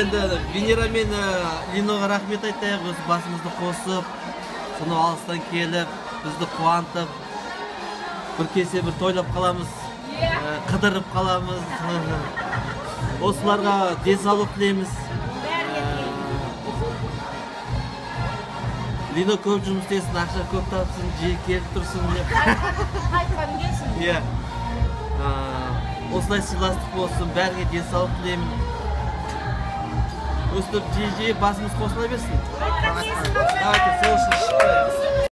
Енді Венера мен Линоға рахмет айтайық, өз басымызды қосып, сонау алыстан келіп, бізді қуантып, бір кесе бір тойлап қаламыз, қыдырып қаламыз. Осыларға денсаулық тілейміз. Лино көп жұмыс істесін, ақша көп тапсын, жиі келіп тұрсын деп. Қайтқаным келсін. Иә. Осылай сыйластық болсын, бәріңе денсаулық тілеймін. Өстіп жиі басымыз қосыла берсін. Қайтқаным келсін. Давайте, сол үшін шықпайық.